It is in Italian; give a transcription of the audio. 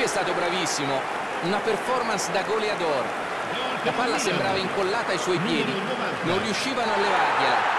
stato bravissimo, una performance da goleador. La palla sembrava incollata ai suoi piedi, non riuscivano a levargliela.